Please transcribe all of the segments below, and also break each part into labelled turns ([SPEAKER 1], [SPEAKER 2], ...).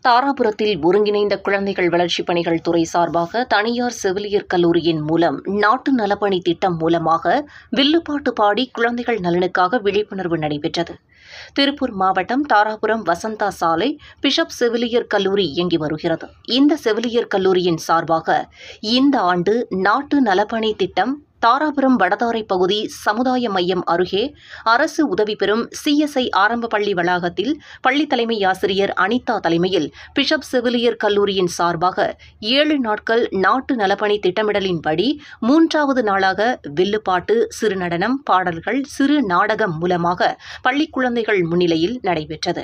[SPEAKER 1] தாராபுரத்தில் ஒருங்கிணைந்த குழந்தைகள் வளர்ச்சிப் பணிகள் துறை சார்பாக தனியார் செவிலியர் கல்லூரியின் மூலம் நாட்டு நலப்பணி திட்டம் மூலமாக வில்லுப்பாட்டு பாடி குழந்தைகள் நலனுக்காக விழிப்புணர்வு நடைபெற்றது. திருப்பூர் மாவட்டம் தாராபுரம் வசந்தா சாலை பிஷப் செவிலியர் கல்லூரி இயங்கி வருகிறது. இந்த செவிலியர் கல்லூரியின் சார்பாக இந்த ஆண்டு நாட்டு நலப்பணி திட்டம் தாராபுரம் வடதாரை பகுதி சமுதாய மையம் அருகே அரசு உதவி பெறும் CSI ஆரம்ப பள்ளி வளாகத்தில் பள்ளி தலைமை ஆசிரியர் அனிதா தலைமையில் பிஷப் செவிலியர் கல்லூரியின் சார்பாக 7 நாட்கள் நாட்டு நலப்பணி திட்டமிடலின்படி 3வது நாளாக வில்லுப்பாட்டு, சிறு நடனம், பாடல்கள், சிறு நாடகம் மூலமாக பள்ளி குழந்தைகள் முன்னிலையில் நடைபெற்றது.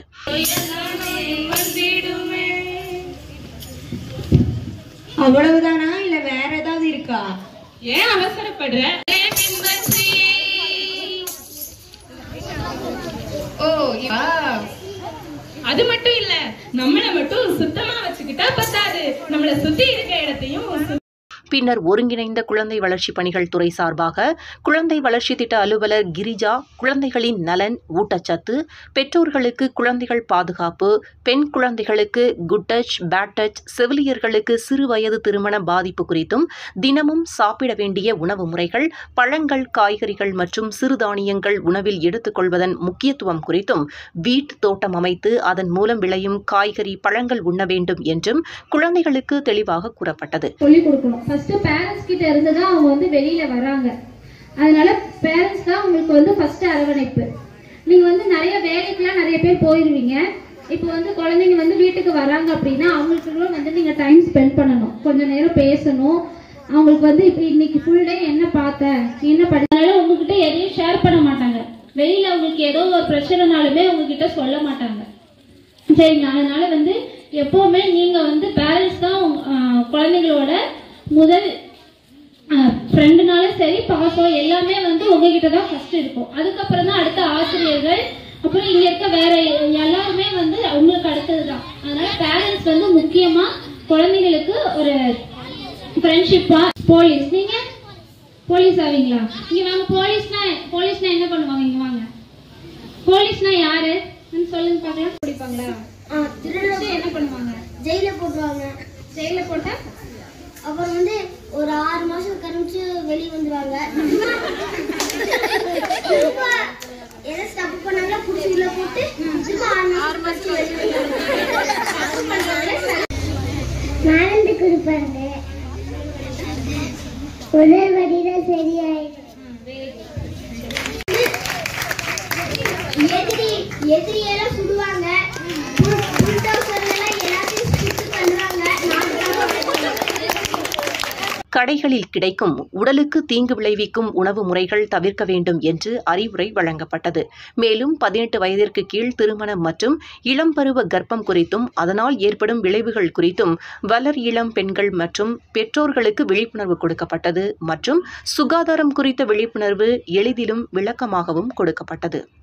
[SPEAKER 2] அவ்வளவுதானா இல்ல வேற ஏதாவது இருக்கா?
[SPEAKER 3] ஏன் அவசரப்படுற? அது மட்டும் இல்ல, நம்மள மட்டும் சுத்தமா வச்சுக்கிட்டா பத்தாது, நம்மள சுத்தி இருக்க இடத்தையும்.
[SPEAKER 1] பின்னர் ஒருங்கிணைந்த குழந்தை வளர்ச்சி பணிகள் துறை சார்பாக குழந்தை வளர்ச்சி திட்ட அலுவலர் கிரிஜா குழந்தைகளின் நலன், ஊட்டச்சத்து, பெற்றோர்களுக்கு குழந்தைகள் பாதுகாப்பு, பெண் குழந்தைகளுக்கு குட் டச், பேட் டச், செவிலியர்களுக்கு சிறு வயது திருமண பாதிப்பு குறித்தும், தினமும் சாப்பிட வேண்டிய உணவு முறைகள், பழங்கள், காய்கறிகள் மற்றும் சிறுதானியங்கள் உணவில் எடுத்துக்கொள்வதன் முக்கியத்துவம் குறித்தும், வீட்டு தோட்டம் அமைத்து அதன் மூலம் விளையும் காய்கறி, பழங்கள் உண்ண வேண்டும் என்றும் குழந்தைகளுக்கு தெளிவாக கூறப்பட்டது.
[SPEAKER 4] ஃபர்ஸ்ட் பேரண்ட்ஸ் கிட்ட இருந்து தான் அவங்க வந்து வெளியில வராங்க. அதனால பேரண்ட்ஸ் தான் உங்களுக்கு வந்து ஃபர்ஸ்ட் அரவணைப்பு. நீங்க வந்து நிறைய வேலைக்கெல்லாம் நிறைய பேர் போயிருவீங்க. இப்போ வந்து குழந்தைங்க வந்து வீட்டுக்கு வராங்க அப்படின்னா அவங்களுக்குள்ள வந்து நீங்க டைம் ஸ்பெண்ட் பண்ணணும், கொஞ்ச நேரம் பேசணும். அவங்களுக்கு வந்து இப்போ இன்னைக்கு ஃபுல் டே என்ன பார்த்த, என்ன படிச்சால உங்ககிட்ட எதையும் ஷேர் பண்ண மாட்டாங்க. வெளியில அவங்களுக்கு ஏதோ ஒரு பிரச்சனைனாலுமே உங்ககிட்ட சொல்ல மாட்டாங்க. சரிங்களா? அதனால வந்து எப்பவுமே நீங்க வந்து பேரண்ட்ஸ் தான் குழந்தைங்களோட முதல் ஃப்ரெண்டுனாலும் சரி, பாசம் எல்லாமே வந்து உங்ககிட்ட தான் ஃபர்ஸ்ட் இருக்கும். அதுக்கப்புறம் தான் அடுத்த ஆசிரியர்கள், அப்புறம் இங்க இருக்க வேற எல்லாருமே வந்து உங்களுக்கு அடுத்தது தான். அதனால பேரண்ட்ஸ் வந்து முக்கியமா குழந்தைங்களுக்கு ஒரு ஃப்ரெண்ட்ஷிப்பா. போலீஸ், நீங்க போலீஸ் ஆவீங்களா? இங்க வாங்க. போலீஸ்னா என்ன பண்ணுவாங்க? இங்க வாங்க. போலீஸ்னா யாரு சொல்லுங்க பார்க்கலாம். பிடிப்பாங்களா? திருடத்தை என்ன பண்ணுவாங்க?
[SPEAKER 5] ஜெயில போட்டுருவாங்க.
[SPEAKER 4] ஜெயில போட்டா
[SPEAKER 5] அப்புறம் வந்து ஒரு 6 மாசம் கழிச்சு வெளியே வந்துருவாங்க. ஏதாவது தப்பு பண்ணாங்களா புடிச்சு உள்ள போட்டு திரும்ப 6 மாசம் வெளியே மறந்து கொடுப்பாங்க. ஒரே வழியில சரியாயிடும். எதிரியெல்லாம் சுடுவாங்க.
[SPEAKER 1] கடைகளில் கிடைக்கும் உடலுக்கு தீங்கு விளைவிக்கும் உணவு முறைகள் தவிர்க்க வேண்டும் என்று அறிவுரை வழங்கப்பட்டது. மேலும் 18 வயதிற்கு கீழ் திருமணம் மற்றும் இளம்பருவ கர்ப்பம் குறித்தும் அதனால் ஏற்படும் விளைவுகள் குறித்தும் வளர் இளம் பெண்கள் மற்றும் பெற்றோர்களுக்கு விழிப்புணர்வு கொடுக்கப்பட்டது மற்றும் சுகாதாரம் குறித்த விழிப்புணர்வு எளிதிலும் விளக்கமாகவும் கொடுக்கப்பட்டது.